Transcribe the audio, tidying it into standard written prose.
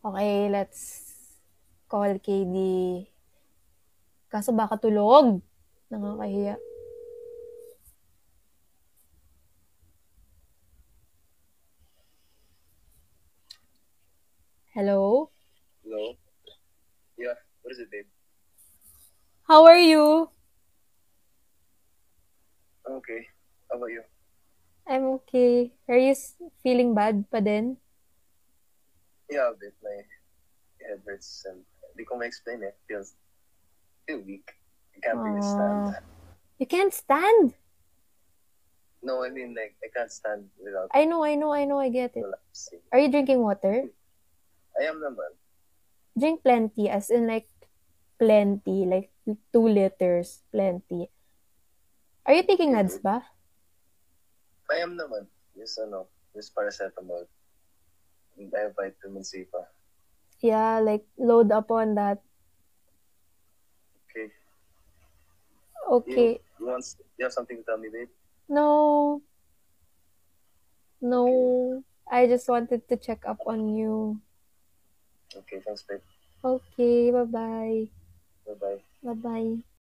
Okay, let's call KD. Kaso baka tulog. Nakakahiya. Hello? Hello? Yeah, what is it, babe? How are you? I'm okay. How about you? I'm okay. Are you feeling bad pa din? Yeah, a bit. My head hurts and hindi ko ma-explain it. Feel weak. I can't really stand. You can't stand? No, I mean, like, I can't stand without I know, I get it. collapsing. Are you drinking water? I am naman. Drink plenty, as in like plenty, like 2 liters, plenty. Are you taking Okay, meds babe. ba? I am naman. Just paracetamol. And I have vitamin C pa. Yeah, like load up on that. Okay. Okay. You have something to tell me, babe? No, Okay. no. I just wanted to check up on you. Okay, thanks, babe. Okay, bye-bye. Bye-bye. Bye-bye.